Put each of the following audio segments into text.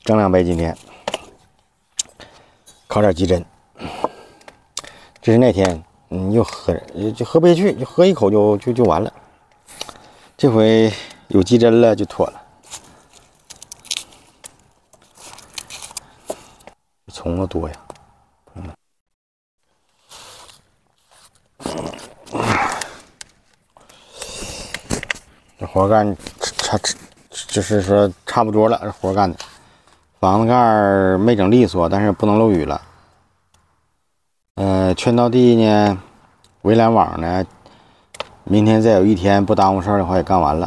整2杯，今天烤点鸡胗。这是那天又喝就喝不下去，就喝一口就完了。这回有鸡胗了就妥了。葱子多呀。这活干就是说差不多了，这活干的。房子盖没整利索，但是不能漏雨了。圈道地呢，围栏网呢，明天再有一天不耽误事儿的话也干完了。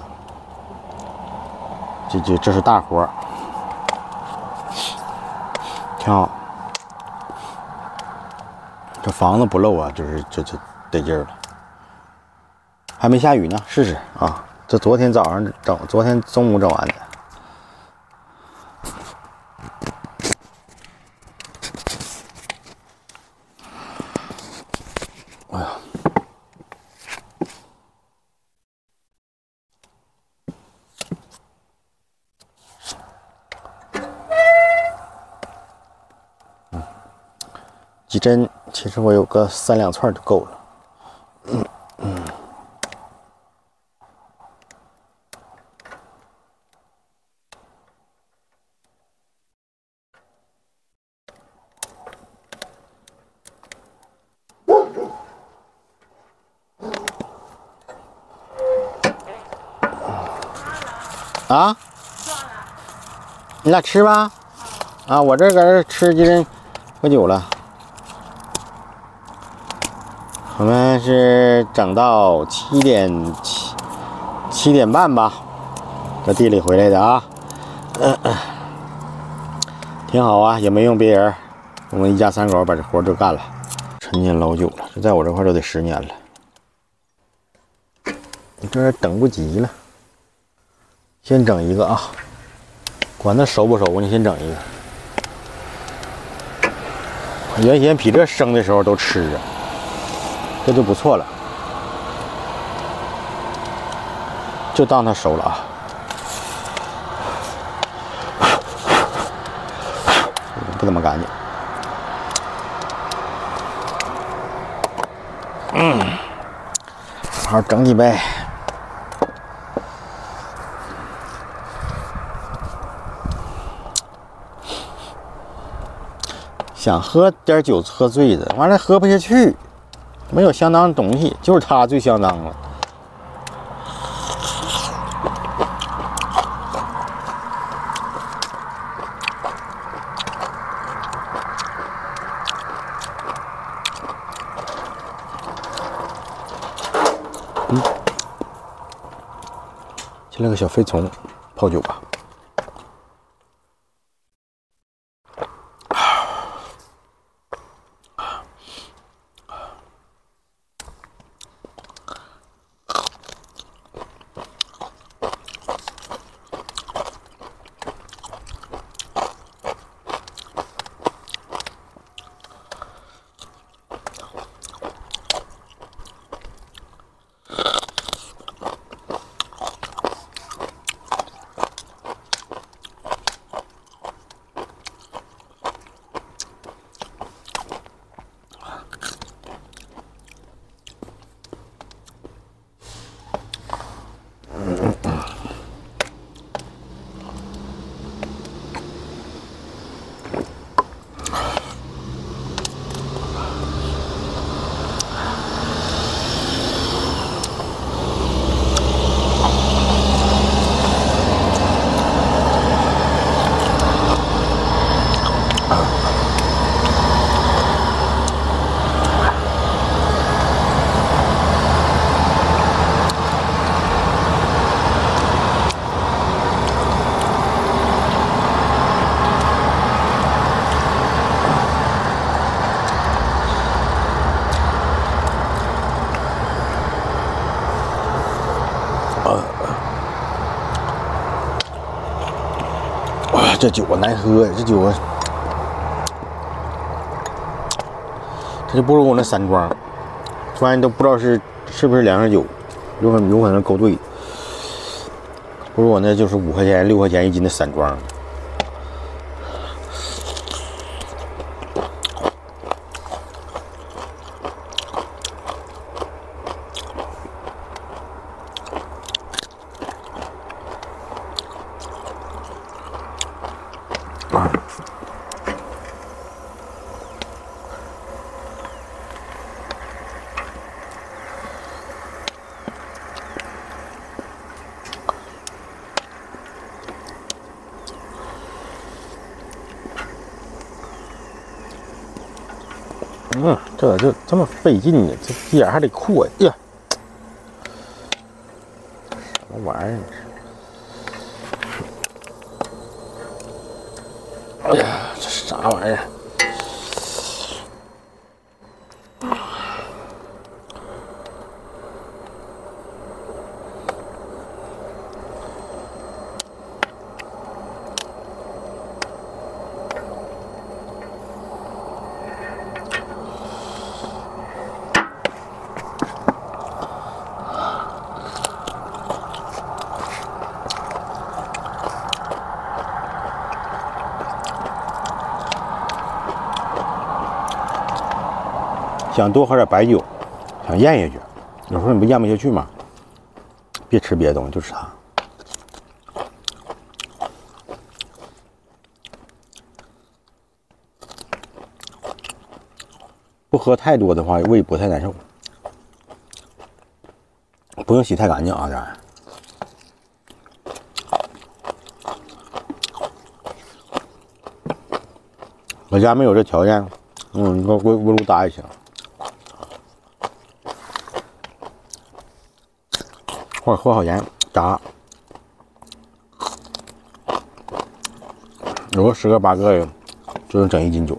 这是大活，挺好。这房子不漏啊，就是这得劲儿了。还没下雨呢，试试啊。这昨天早上整，昨天中午整完的。哎呀，鸡胗其实我有个3两串就够了。啊？你俩吃吧。啊，我这搁这吃鸡胗喝酒了。我们是整到7点半吧，搁地里回来的啊。挺好啊，也没用别人，我们一家3口把这活都干了。陈年老酒了，这在我这块都得10年了。你这等不及了。先整一个啊，管它熟不熟，你先整一个。原先比这生的时候都吃着，这就不错了，就当它熟了啊。不怎么干净。好好整几杯。想喝点酒喝醉的，完了喝不下去，没有相当的东西，就是它最相当了。切了个小飞虫，泡酒吧。这酒啊难喝呀，这酒啊，它就不如我那山庄，发现都不知道是不是粮食酒，有可能勾兑，不如我那就是5块钱6块钱1斤的山庄。 这这么费劲呢，这鸡眼还得扩呀，什么玩意儿？哎呀，这啥玩意儿？想多喝点白酒，想咽下去。有时候你不咽不下去吗？别吃别的东西，就吃它。不喝太多的话，胃不太难受。不用洗太干净啊，这玩意儿。我家没有这条件，搁微波炉打也行。或者和好盐炸，有个10个8个的，就能整1斤酒。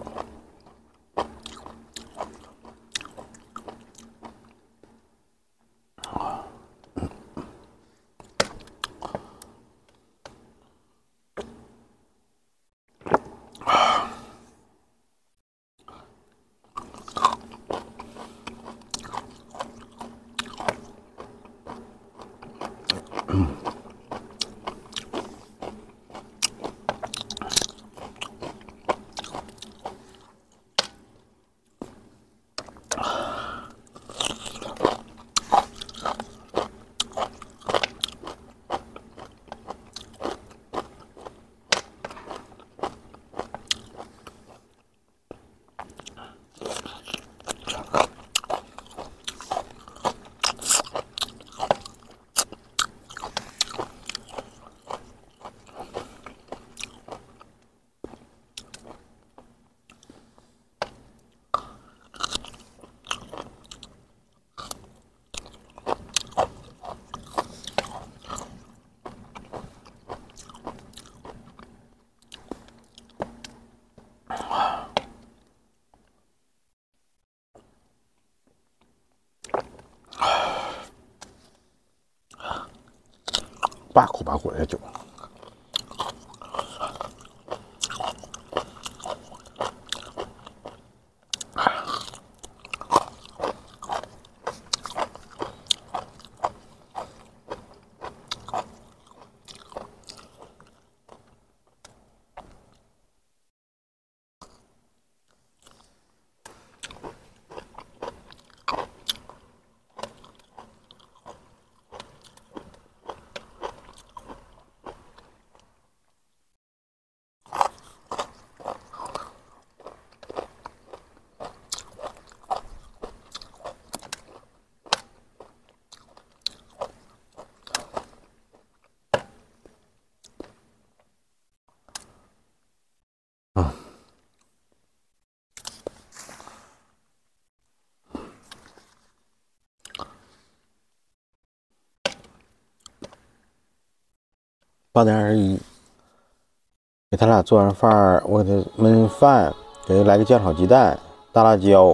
把火的酒。8点21，给他俩做完饭，我给他焖饭，给他来个酱炒鸡蛋、大辣椒。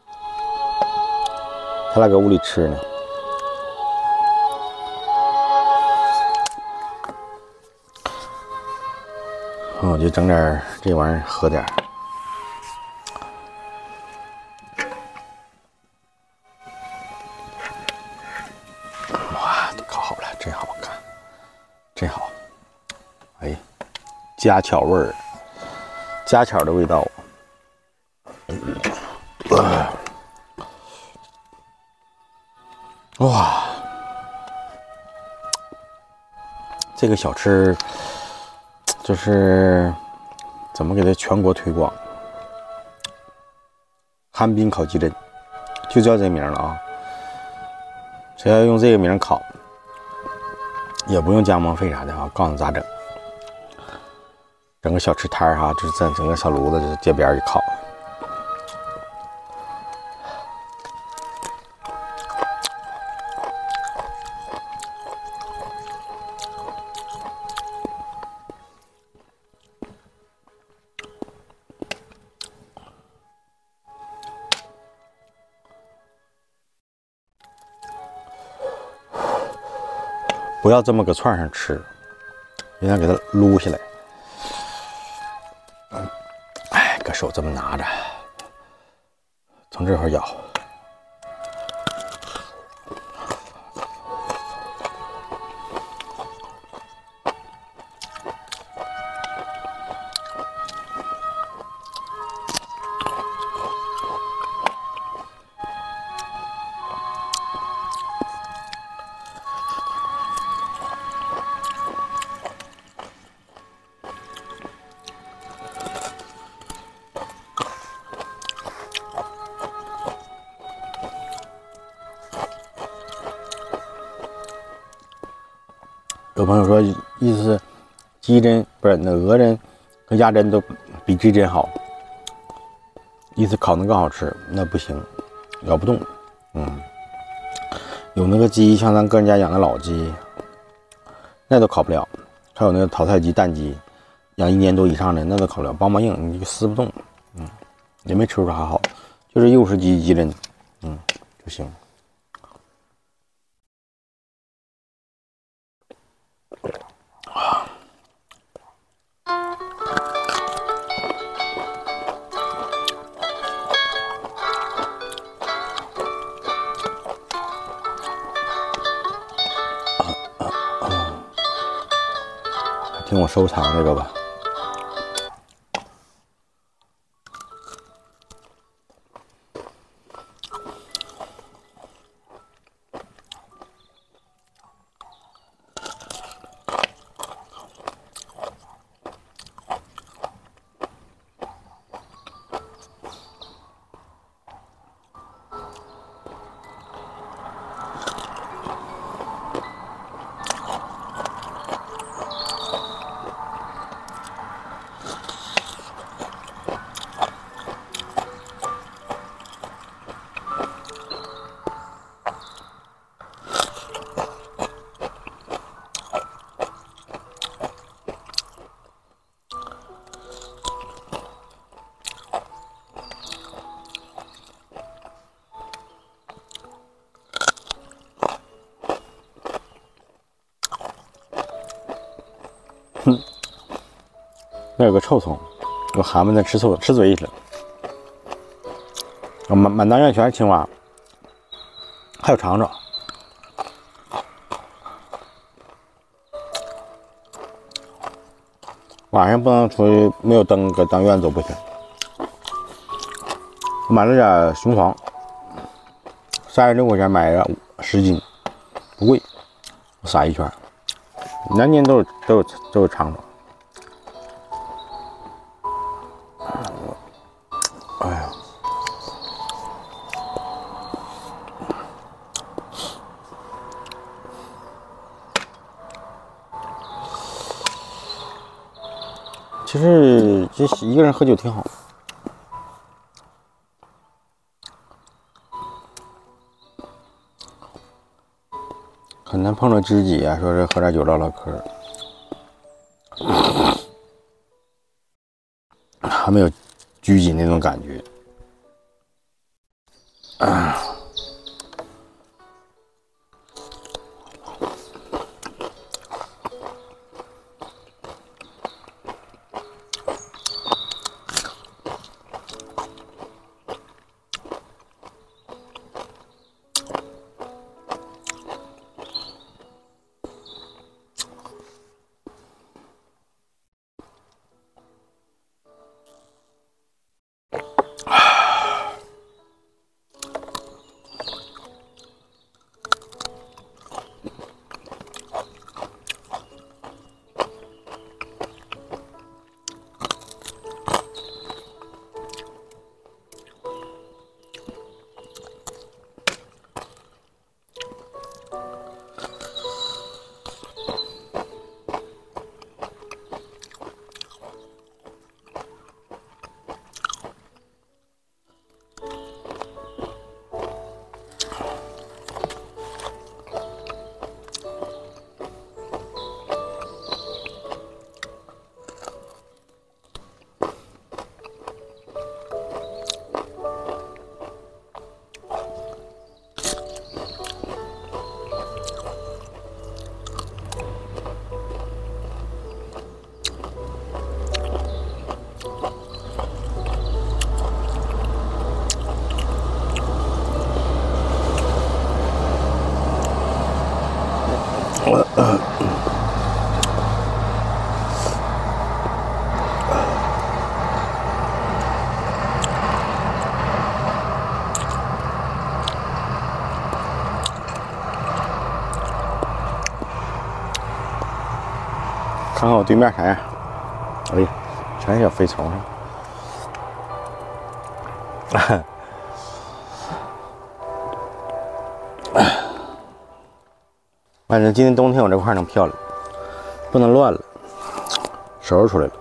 他俩搁屋里吃呢。我就整点这玩意儿喝点。哇，烤好了，真好看，真好。哎，家巧味儿，家巧的味道。哇，这个小吃就是怎么给它全国推广？寒冰烤鸡胗，就叫这名了啊！谁要用这个名烤，也不用加盟费啥的啊，告诉你咋整。整个小吃摊儿哈，就是在整个小炉子街边一烤。 不要这么搁串上吃，应该给它撸下来。哎，搁手这么拿着，从这块咬。有朋友说，意思是鸡胗不是那鹅胗和鸭胗都比鸡胗好，意思烤能更好吃，那不行，咬不动。有那个鸡，像咱个人家养的老鸡，那都烤不了。还有那个淘汰鸡、蛋鸡，养1年多以上的，那都烤不了，梆梆硬，你就撕不动。也没吃出啥好，就是幼时鸡胗，就行。听我收藏这个吧。那有个臭虫，有蛤蟆在吃嘴去了。满大院全是青蛙，还有长虫。晚上不能出去，没有灯，搁当院走不行。买了点雄黄，36块钱买了10斤，不贵，我撒一圈，年年都有长虫。哎呀，其实这一个人喝酒挺好。很难碰到知己啊，说是喝点酒唠唠嗑，还没有拘谨那种感觉。 看看我对面啥样？哎呀，全是小飞虫啊！反正今年冬天我这块能漂亮，不能乱了，收拾出来了。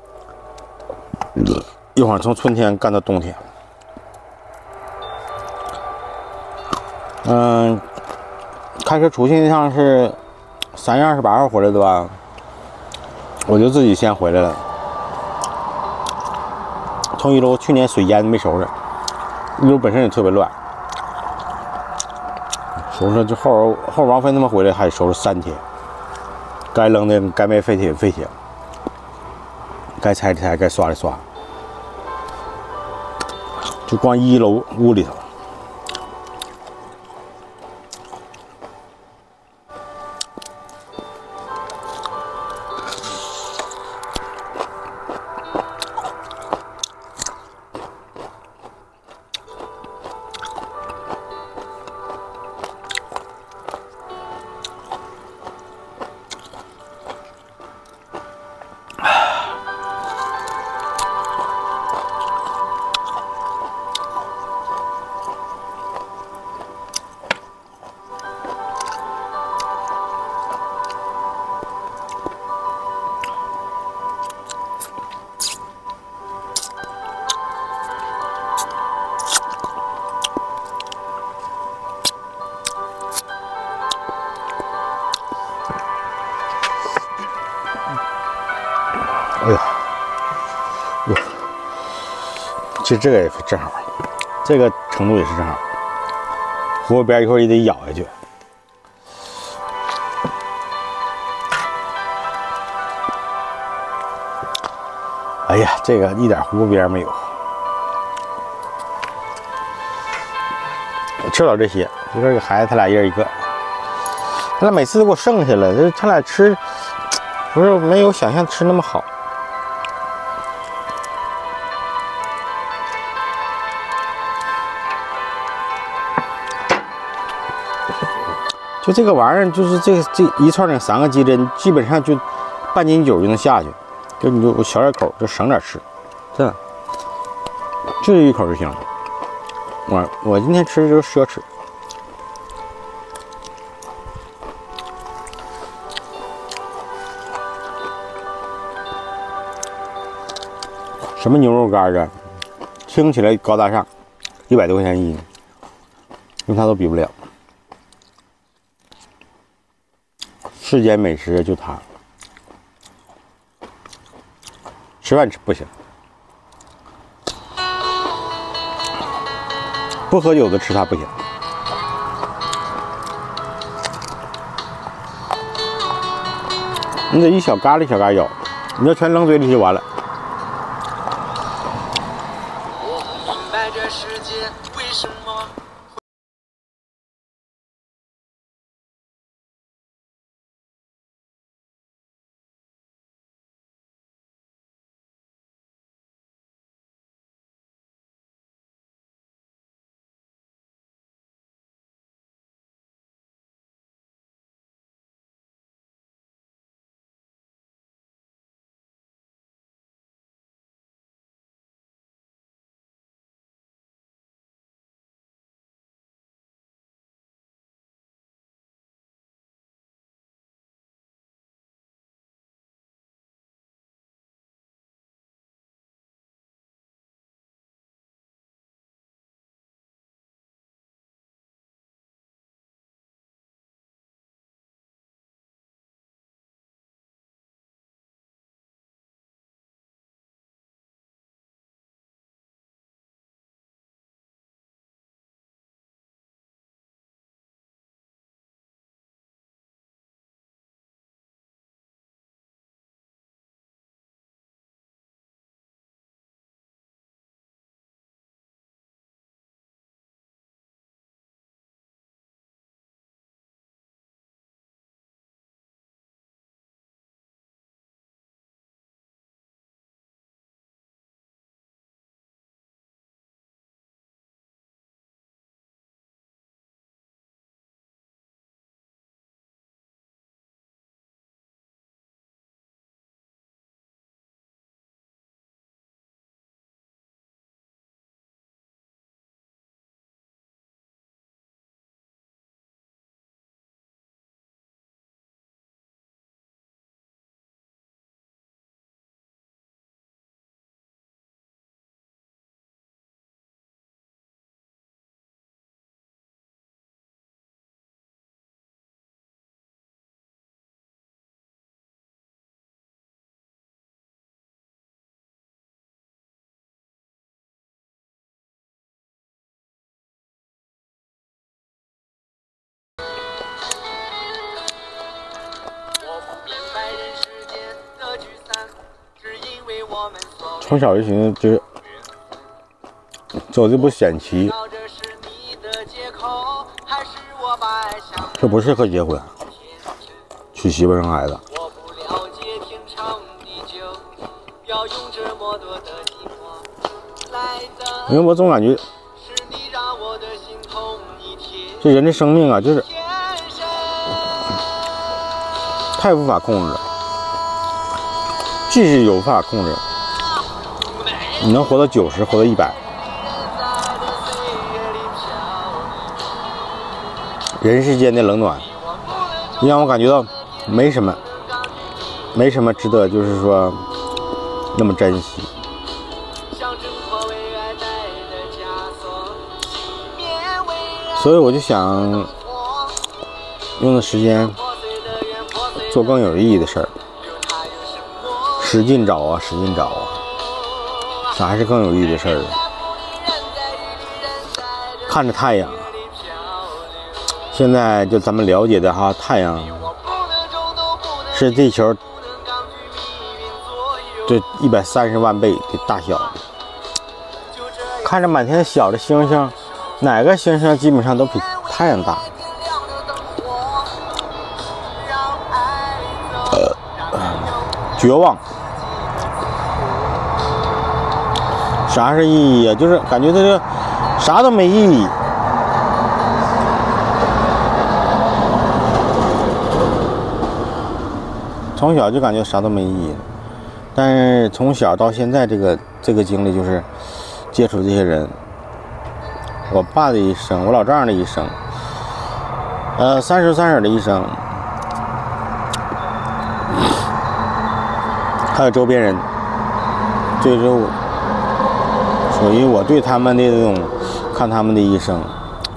一会儿从春天干到冬天。开车出去那趟是3月28号回来的吧？我就自己先回来了。从一楼去年水淹没收拾，一楼本身也特别乱，收拾就后王飞他们回来还收拾3天，该扔的该没废铁废铁，该拆的拆，该刷的刷，就光1楼屋里头。哎呀，哟，其实这个也正好，这个程度也是正好。胡萝卜边一会儿也得咬下去。哎呀，这个一点胡萝卜边没有。我吃不了这些，就这个孩子他俩一人一个，他俩每次都给我剩下了，这他俩吃不是没有想象吃那么好。就这个玩意儿，就是这一串那3个鸡胗，基本上就半斤酒就能下去，就你就小点口，就省点吃，真的，就1口就行。我今天吃的就是奢侈。什么牛肉干啊，听起来高大上，100多块钱一斤，跟它都比不了。世间美食就它，吃饭吃不行，不喝酒的吃它不行。你得一小嘎一小嘎咬，你要全扔嘴里就完了。我不明白这世界为什么从小就寻思就是走这步险棋，这不适合结婚，娶媳妇生孩子。因为我总感觉这人的生命啊，就是太无法控制了。即使有法控制，你能活到90，活到100，人世间的冷暖，让我感觉到没什么值得，就是说那么珍惜。所以我就想用的时间做更有意义的事儿，使劲找啊，啥是更有意义的事儿？看着太阳，现在就咱们了解的哈，太阳是地球这130万倍的大小，看着满天小的星星，哪个星星基本上都比太阳大。绝望，啥是意义啊？就是感觉这个啥都没意义。从小就感觉啥都没意义，但是从小到现在这个经历，就是接触这些人，我爸的一生，我老丈人的一生，3叔3婶的一生，还有周边人，这就属于我对他们的这种看他们的一生，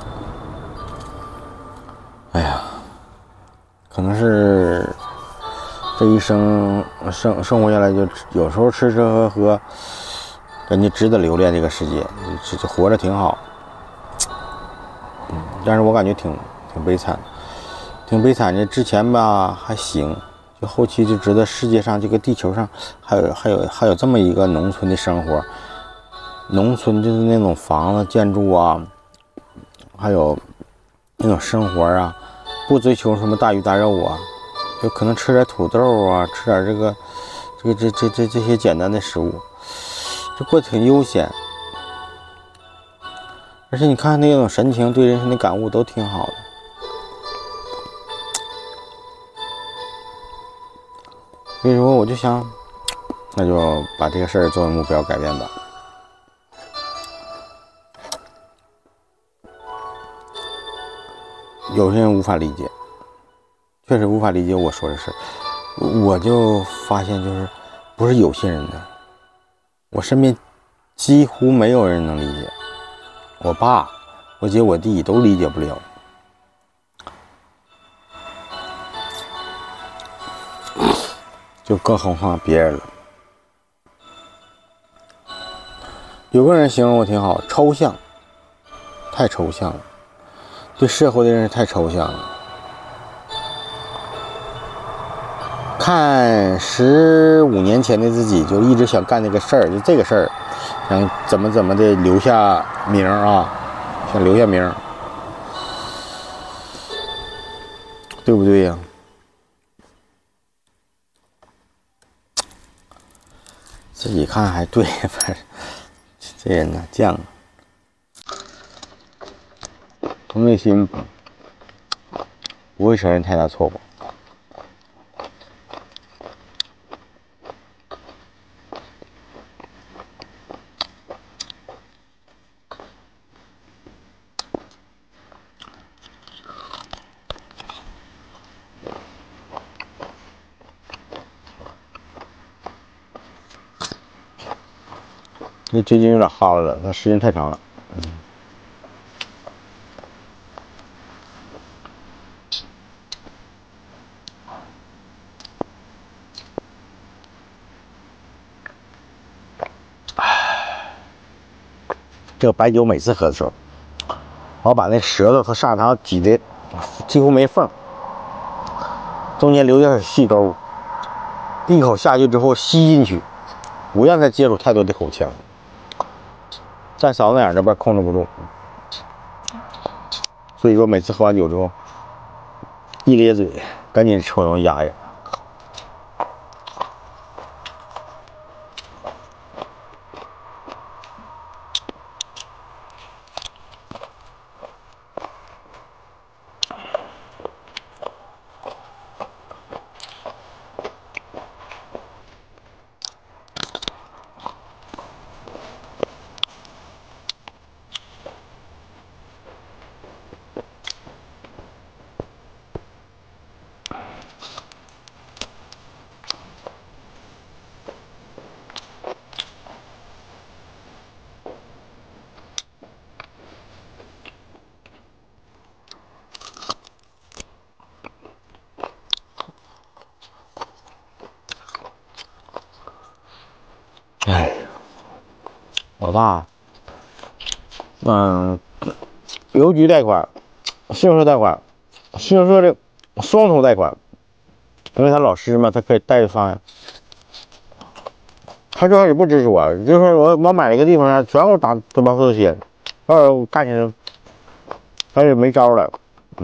哎呀，可能是这一生生活下来，就有时候吃吃喝喝，感觉值得留恋这个世界，就活着挺好。但是我感觉挺悲惨，挺悲惨的。之前吧还行，就后期就知道世界上这个地球上还有这么一个农村的生活。农村就是那种房子建筑啊，还有那种生活啊，不追求什么大鱼大肉啊，就可能吃点土豆啊，吃点这些简单的食物，就过得挺悠闲。而且你看那种神情，对人生的感悟都挺好的。所以说我就想，那就把这个事儿作为目标改变吧。有些人无法理解，确实无法理解我说的事，我就发现就是不是有些人的，我身边几乎没有人能理解。我爸、我姐、我弟都理解不了，就更何况别人了。有个人形容我挺好，抽象，太抽象了，对社会的认识太抽象了。看15年前的自己，就一直想干这个事儿，就这个事儿，想怎么的留下名啊，想留下名，对不对呀？自己看还对，反正这人呢犟，从内心不会承认太大错误。这最近有点哈了，它时间太长了。这个白酒每次喝的时候，我把那舌头和砂糖挤的几乎没缝，中间留点细沟，一口下去之后吸进去， 不让它接触太多的口腔，在嗓子眼这边控制不住。所以说每次喝完酒之后，一咧嘴，赶紧抽油压压。哎，我爸，邮局贷款、信用社贷款、信用社的双重贷款，因为他老师嘛，他可以贷方案。他最开始不支持我，就是说我买了一个地方啊，全给我打这帮这些，我干起来，他也没招了，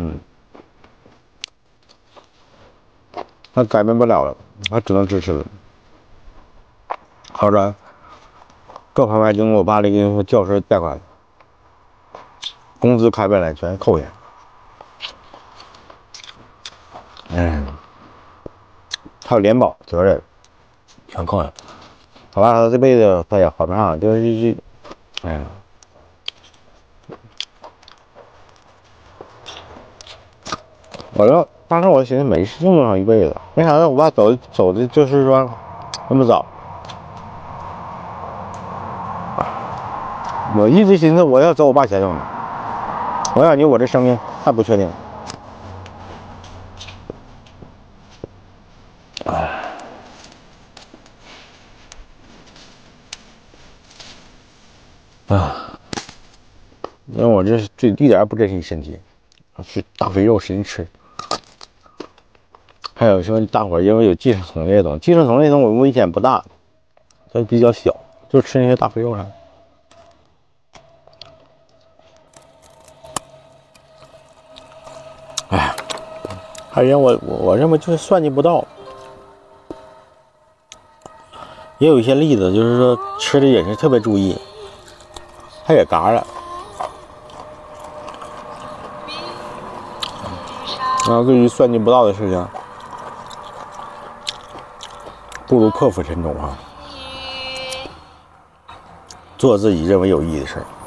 他改变不了了，他只能支持了。好着，各方面经过我爸的一个教师贷款，工资开不下来，全扣下。还有联保责任，全扣下。好吧，他这辈子他也还不上，当时我寻思没事，用不上一辈子，没想到我爸走的就是说那么早。我一直寻思我要走我爸前头呢，我感觉我这生命太不确定。因为我这是一点也不珍惜身体，是大肥肉使劲吃。还有说大伙儿因为有寄生虫这种，寄生虫那种我危险不大，它比较小，就吃那些大肥肉啥。哎，还有人我认为就是算计不到。也有一些例子，就是说吃的饮食特别注意，他也嘎了。然后对于算计不到的事情，不如破釜沉舟啊，做自己认为有意义的事儿。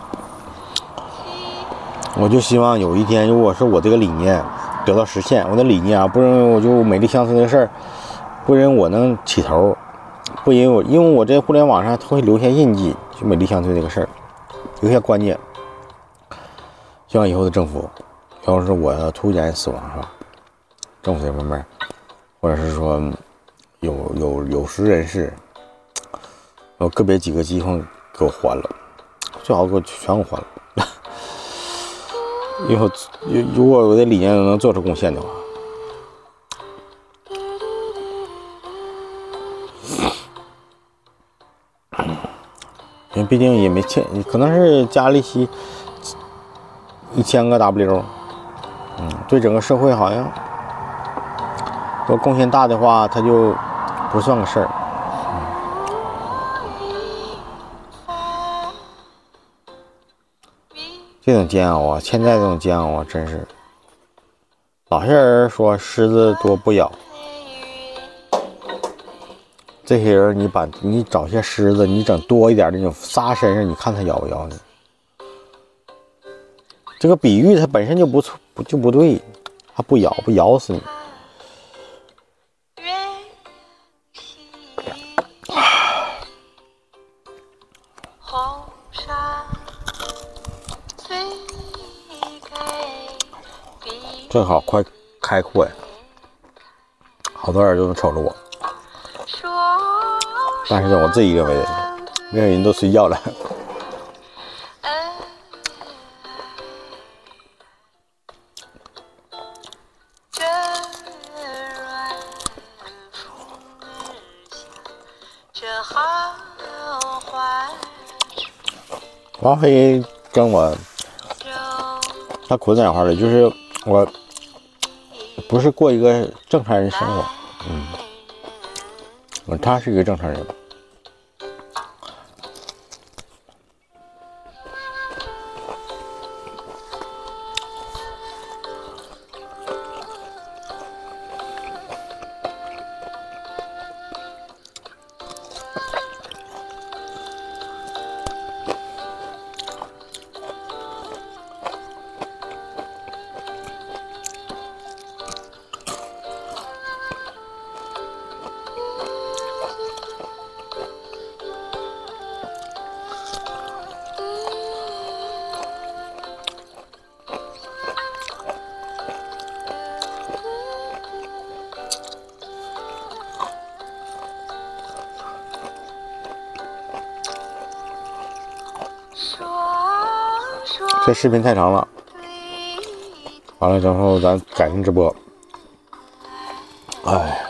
我就希望有一天，如果是我这个理念得到实现，我的理念啊，不认为我就美丽乡村的事儿，不认为我能起头，不因为我在互联网上会留下印记，就美丽乡村这个事儿留下观念。希望以后的政府，要是我突然死亡是吧？政府这方面，或者是说有识人士，有个别几个疾风给我还了，最好给我全给我还了。以后如果我的理念能做出贡献的话，因为毕竟也没欠，可能是加利息1000个 W，对整个社会好像，如果贡献大的话，它就不算个事儿。这种煎熬啊，现在这种煎熬啊，真是。老些人说虱子多不咬，这些人你找些虱子，你整多一点那种撒身上，你看它咬不咬你？这个比喻它本身就不错，就不对，它不咬死你。正好快开阔呀，好多人都能瞅着我，但是我自己认为的，没有人都睡觉了。这王菲跟我，她苦在哪块了？就是我不是过一个正常人生活，她是一个正常人。这视频太长了，完了之后咱改成直播。哎。